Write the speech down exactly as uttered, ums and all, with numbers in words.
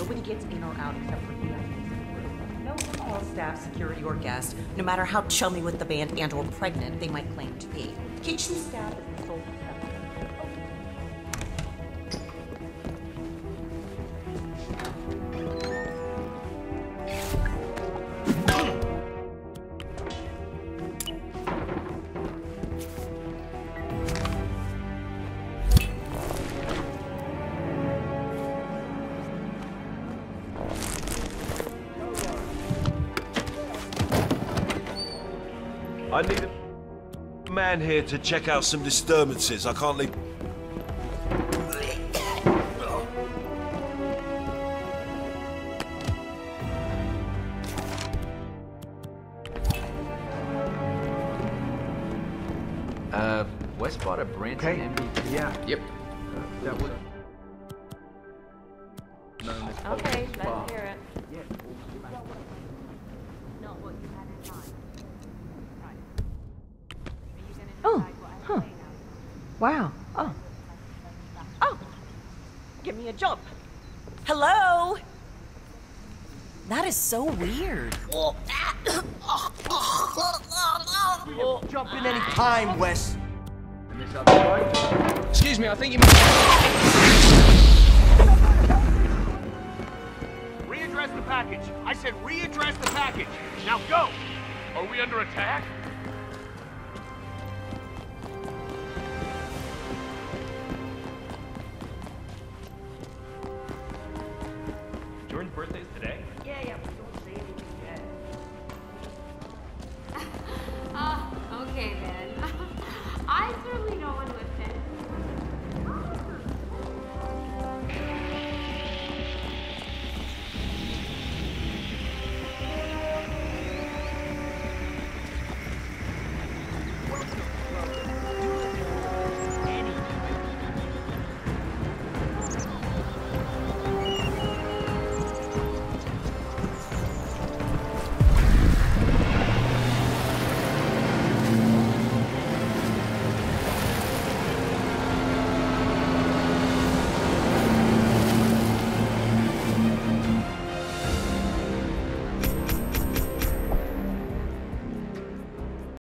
Nobody gets in or out except for V I Ps. No all staff, security, or guest, no matter how chummy with the band and or pregnant they might claim to be. Kitchen staff is the sole exception. I need a man here to check out some disturbances. I can't leave. Uh, Westport of Branson, Okay. M V P. Yeah. Yep. Uh, that would. Okay, let's hear it. Yeah. Not what you had in mind. Right. Are you gonna Oh, decide what I huh. say now? Wow. Oh. Oh. Give me a jump. Hello? That is so weird. Jump in any time, Wes. And this other road? Excuse me, I think you Readdress the package. I said readdress the package. Now go! Are we under attack?